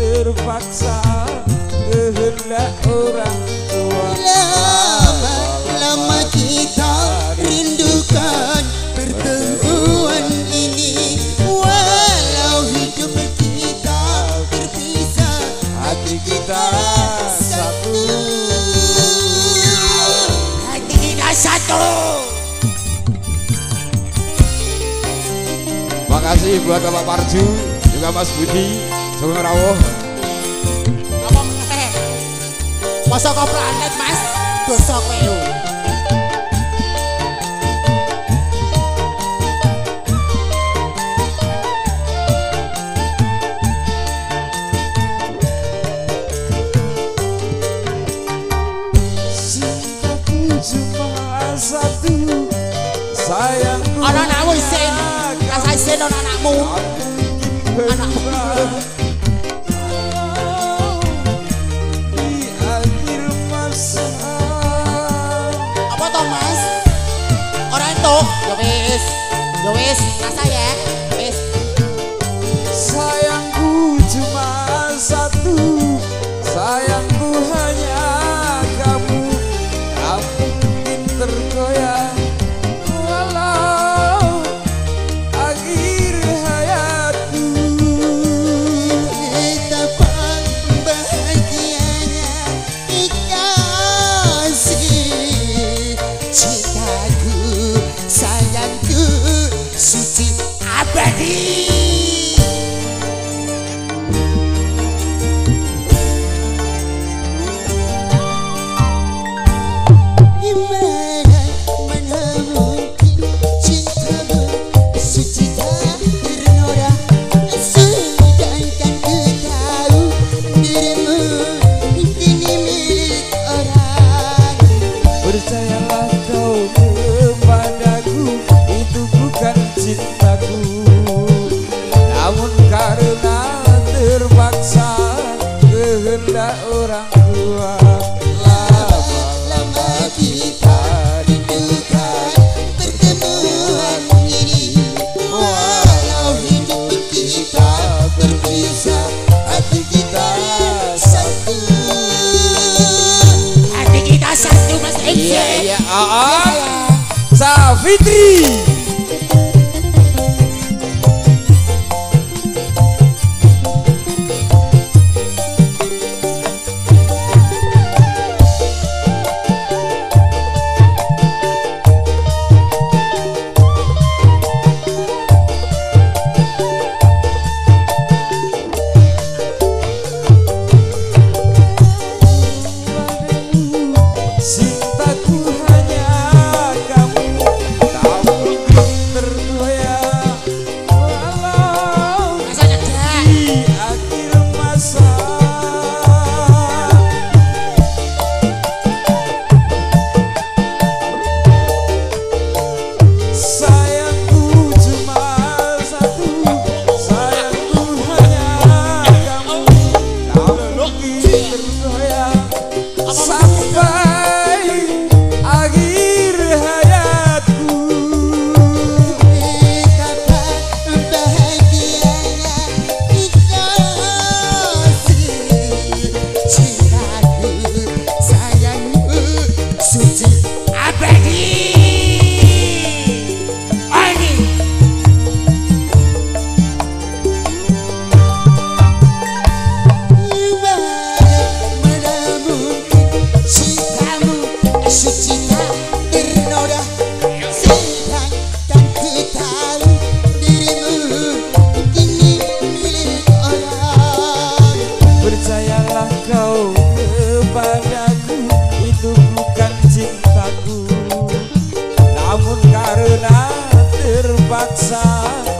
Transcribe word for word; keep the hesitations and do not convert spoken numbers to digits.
terpaksa kehendak orang tua. Lama-lama kita rindukan pertemuan ini, walau hidup kita terpisah, hati kita satu. hati kita satu. Makasih buat Bapak Parju, juga Mas Budi, Sugeng Rawuh. Apa meneh? Masa kau planet Mas? Dosa kowe. Cintaku cuma satu, sayangku Ana anakmu isin, rasa isin ana anakmu. Anakmu. Di akhir masa. Apa toh Mas? Ora entuk. Ya wis. Ya wis, rasa ya. Wis. Sayangku cuma satu, sayangku hanya kamu, tak mungkin tergoyah walau akhir hayatku. Betapa bahagianya dikasih cintaku, sayangku, suci abadi. Gimana mana mungkin cintamu suci tak ternoda, sedangkan ku tahu dirimu kini milik orang. Percayalah kau kepadaku, itu bukan cintaku, namun karena terpaksa kehendak orang tua. Lama kita rindukan pertemuan ini, walau hidup kita berpisah, hati kita satu. Hati kita satu Mas Ence. Iya iya, Aan Safitri. Cintaku hanya kamu, tak mungkin tergoyah walau Rasanya dah. di akhir masa. Sayangku cuma satu, sayangku hanya kamu, tak mungkin tergoyah sampai akhir hayatku. Betapa bahagianya dikasih cintaku, sayangku, suci abadi. Ani. Mana mungkin cintamu suci tak ternoda, sedangkan ku tahu dirimu kini milik orang. Percayalah kau kepadaku, itu bukan cintaku, namun karena terpaksa